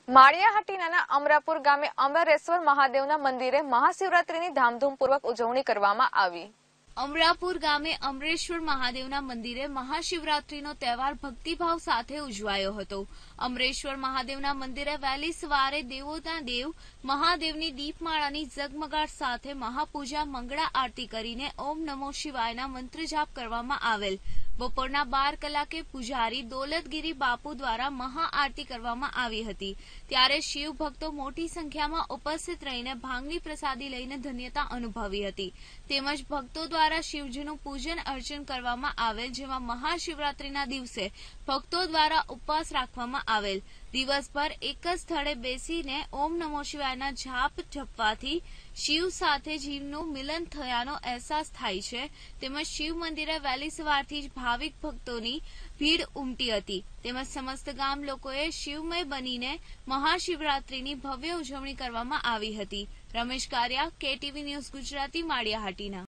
માળિયાહાટીના અમરાપુર ગામે અમરેશ્વર મહાદેવના મંદિરે મહાશિવરાત્રીની ધામધૂમપૂર્વક ઉજવણી કરવામાં આવી। અમરાપુર ગામે અમરેશ્વર મહાદેવના મંદિરે મહાશિવરાત્રીનો તહેવાર ભક્તિભાવ સાથે ઉજવાયો હતો। અમરેશ્વર મહાદેવના મંદિરે વહેલી સવારે દેવોના દેવ મહાદેવની દીપમાળાની ઝગમગાટ સાથે મહાપૂજા મંગળા આરતી કરીને ઓમ નમો શિવાયના મંત્ર જાપ કરવામાં આવેલ। બપોરના 12 કલાકે પૂજારી દોલતગીરી બાપુ દ્વારા મહાઆરતી કરવામાં આવી હતી। ત્યારે શિવ ભક્તો મોટી સંખ્યામાં ઉપસ્થિત રહીને ભાંગની પ્રસાદી લઈને ધન્યતા અનુભવી હતી। તેમજ ભક્તો દ્વારા શિવજીનું પૂજન અર્ચન કરવામાં આવેલ, જેમાં મહાશિવરાત્રીના દિવસે ભક્તો દ્વારા ઉપવાસ રાખવામાં આવેલ। દિવસભર એક જ સ્થળે બેસીને ઓમ નમો શિવાયના જાપ જપવાથી શિવ સાથે જીવનું મિલન થયાનો અહેસાસ થાય છે। તેમજ શિવ મંદિરે વહેલી સવારથી જ ભાવિક ભક્તોની ભીડ ઉમટી હતી। તેમજ સમસ્ત ગામ લોકોએ શિવમય બનીને મહાશિવરાત્રીની ભવ્ય ઉજવણી કરવામાં આવી હતી। Ramesh Kariya, KTV news Gujarati, Maliya Hatina.